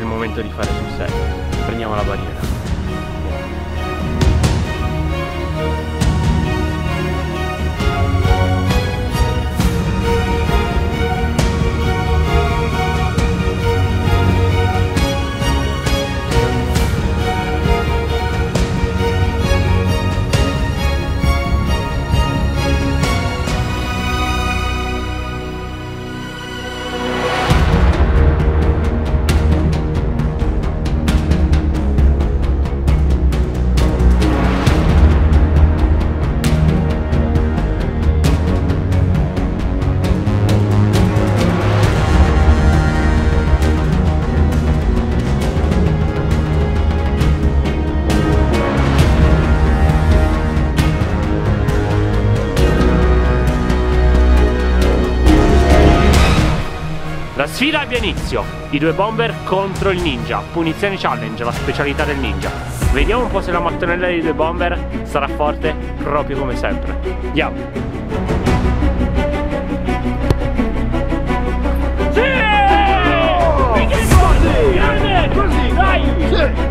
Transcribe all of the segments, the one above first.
il momento di fare sul serio. Prendiamo la barriera. La sfida abbia inizio, i due bomber contro il ninja, punizione challenge, la specialità del ninja. Vediamo un po' se la mattonella dei due bomber sarà forte proprio come sempre. Andiamo! Sì! Grande! Così, dai! Sì!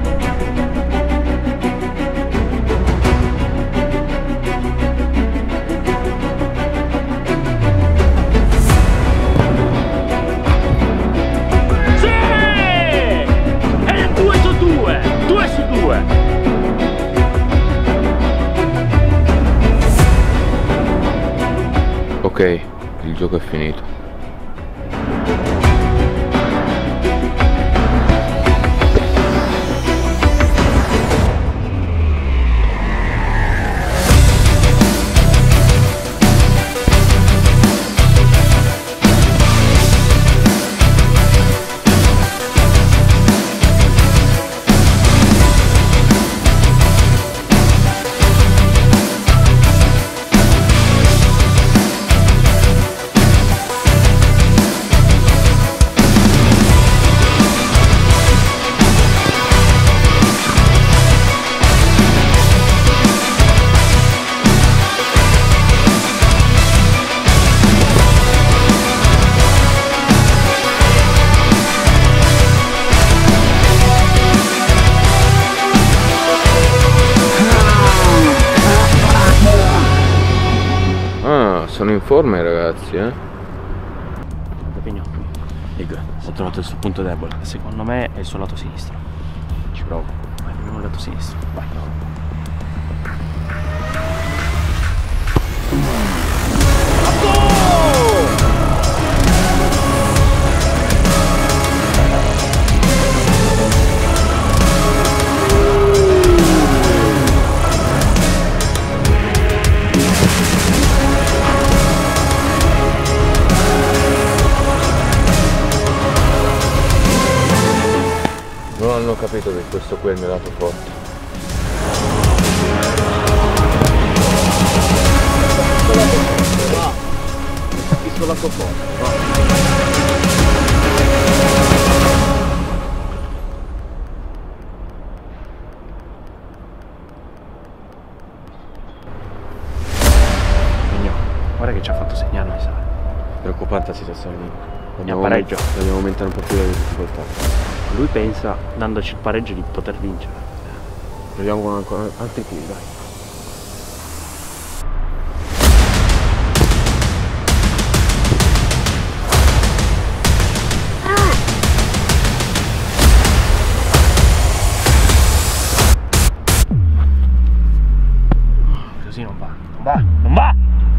Ok, il gioco è finito. Sono in forma i ragazzi, Pepino, ho trovato il suo punto debole. Secondo me è il suo lato sinistro. Ci provo. Vai, proviamo il lato sinistro. Vai. Non hanno capito che questo qui è il mio lato forte. Il suo lato forte, va. Guarda che ci ha fatto segnare, mi sa. Preoccupante la situazione lì. Andiamo a pareggio. Dobbiamo aumentare un po' più le difficoltà. Lui pensa, dandoci il pareggio, di poter vincere. Proviamo con ancora altri tiri, dai. Così non va, non va, non va!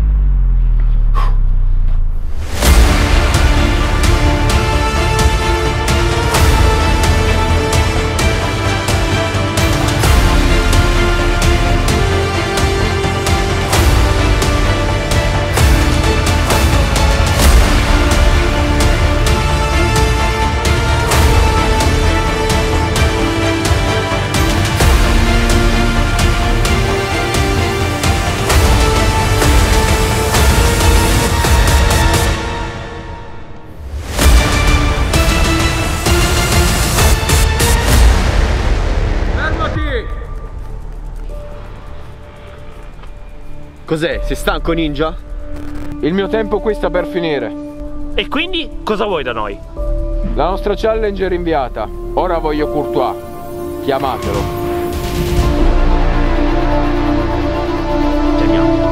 Cos'è? Sei stanco, ninja? Il mio tempo qui sta per finire. E quindi cosa vuoi da noi? La nostra challenge è rinviata. Ora voglio Courtois. Chiamatelo. Chiamiamo.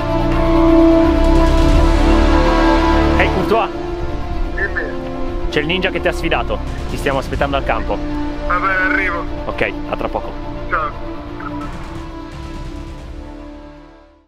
Ehi Courtois, Dimmi. c'è il ninja che ti ha sfidato. Ti stiamo aspettando al campo. Va bene, arrivo. Ok, a tra poco. Ciao.